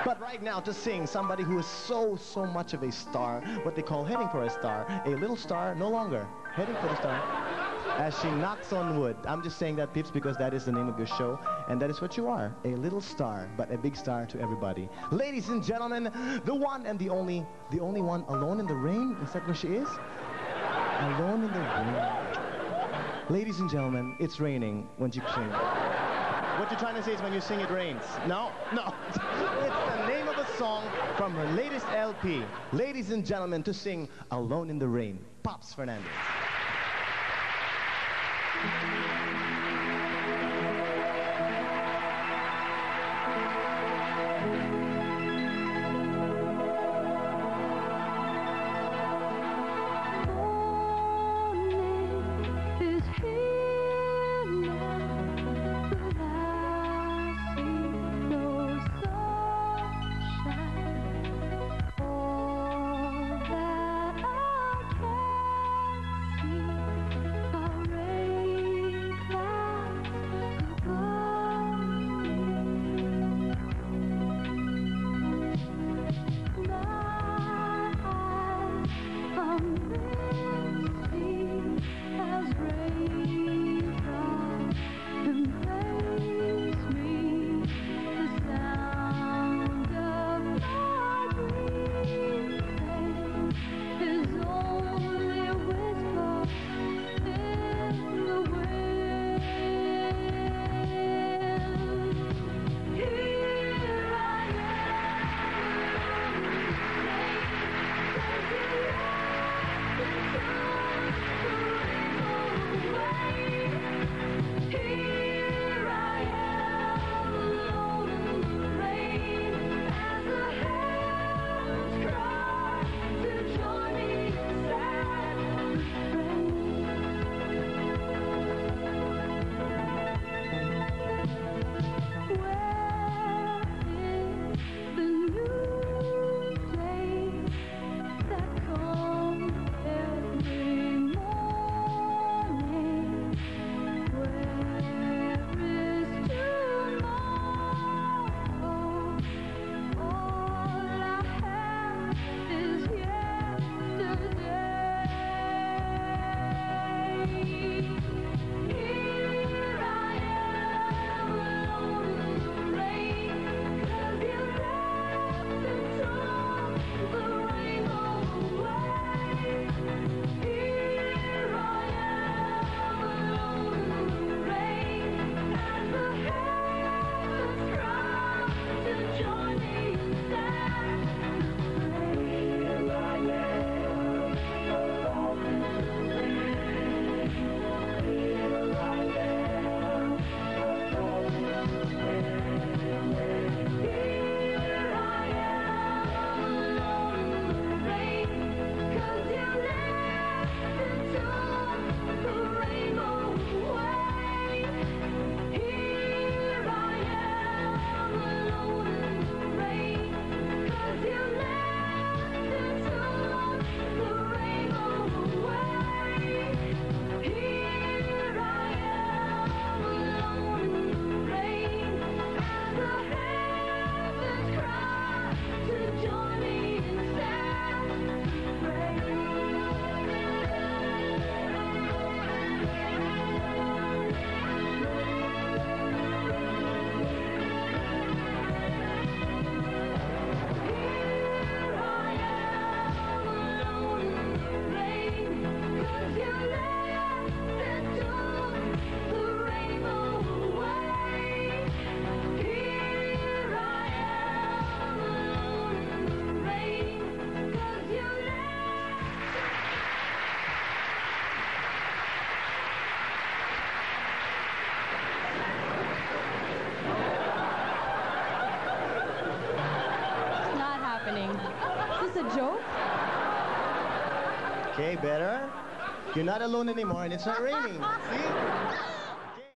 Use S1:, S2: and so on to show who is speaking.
S1: But right now, to sing somebody who is so much of a star, what they call heading for a star, a little star, no longer heading for the star, as she knocks on wood. I'm just saying that, peeps, because that is the name of your show, and that is what you are, a little star, but a big star to everybody. Ladies and gentlemen, the one and the only one, Alone in the Rain. Is that where she is? Alone in the Rain. Ladies and gentlemen, it's raining when you sing. What you're trying to say is when you sing it rains. No, no. It's the name of a song from her latest LP. Ladies and gentlemen, to sing Alone in the Rain, Pops Fernandez.
S2: Is this a joke?
S1: Okay, better. You're not alone anymore and it's not raining. See?